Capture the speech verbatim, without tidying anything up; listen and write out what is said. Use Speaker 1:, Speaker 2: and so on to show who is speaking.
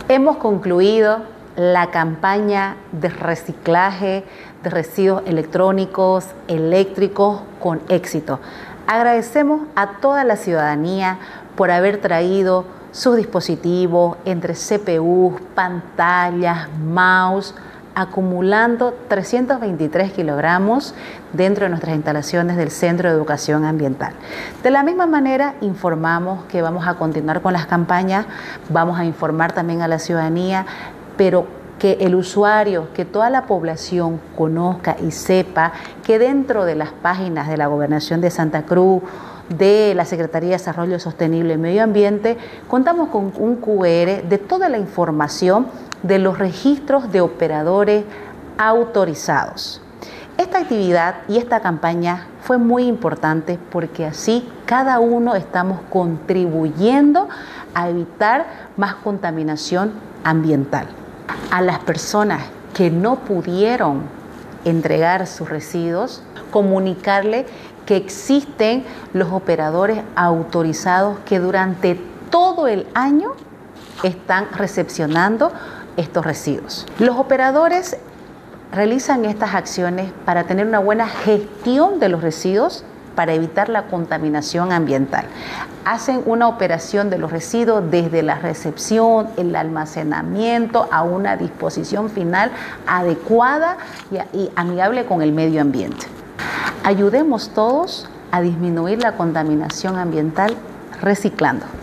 Speaker 1: Hemos concluido la campaña de reciclaje de residuos electrónicos, eléctricos con éxito. Agradecemos a toda la ciudadanía por haber traído sus dispositivos entre C P U, pantallas, mouse, acumulando trescientos veintitrés kilogramos dentro de nuestras instalaciones del Centro de Educación Ambiental. De la misma manera, informamos que vamos a continuar con las campañas, vamos a informar también a la ciudadanía, pero que el usuario, que toda la población conozca y sepa que dentro de las páginas de la Gobernación de Santa Cruz, de la Secretaría de Desarrollo Sostenible y Medio Ambiente, contamos con un Q R de toda la información de los registros de operadores autorizados. Esta actividad y esta campaña fue muy importante porque así cada uno estamos contribuyendo a evitar más contaminación ambiental. A las personas que no pudieron entregar sus residuos, comunicarle que existen los operadores autorizados que durante todo el año están recepcionando estos residuos. Los operadores realizan estas acciones para tener una buena gestión de los residuos, para evitar la contaminación ambiental. Hacen una operación de los residuos desde la recepción, el almacenamiento, a una disposición final adecuada y, y amigable con el medio ambiente. Ayudemos todos a disminuir la contaminación ambiental reciclando.